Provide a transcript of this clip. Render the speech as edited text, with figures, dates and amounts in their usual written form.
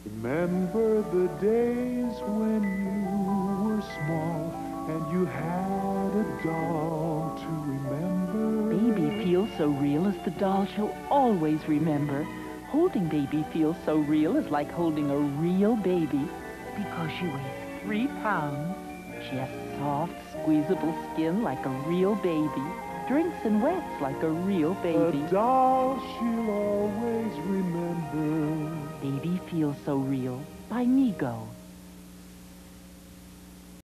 Remember the days when you were small and you had a doll to remember. Baby feels so real as the doll she'll always remember. Holding Baby feels so real is like holding a real baby. Because she weighs 3 pounds, she has soft, squeezable skin like a real baby. Drinks and wets like a real baby. A doll she'll always remember. Baby feels so real by Mego.